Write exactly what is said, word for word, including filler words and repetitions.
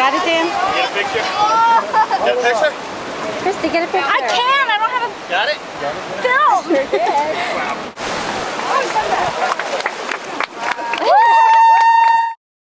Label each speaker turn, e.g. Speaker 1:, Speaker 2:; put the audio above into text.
Speaker 1: got it, Dan?
Speaker 2: Get a picture? Get a picture?
Speaker 1: Christy, get a picture.
Speaker 3: I can. I don't have a
Speaker 2: Got it?
Speaker 3: film.
Speaker 1: Sure did.
Speaker 3: Wow.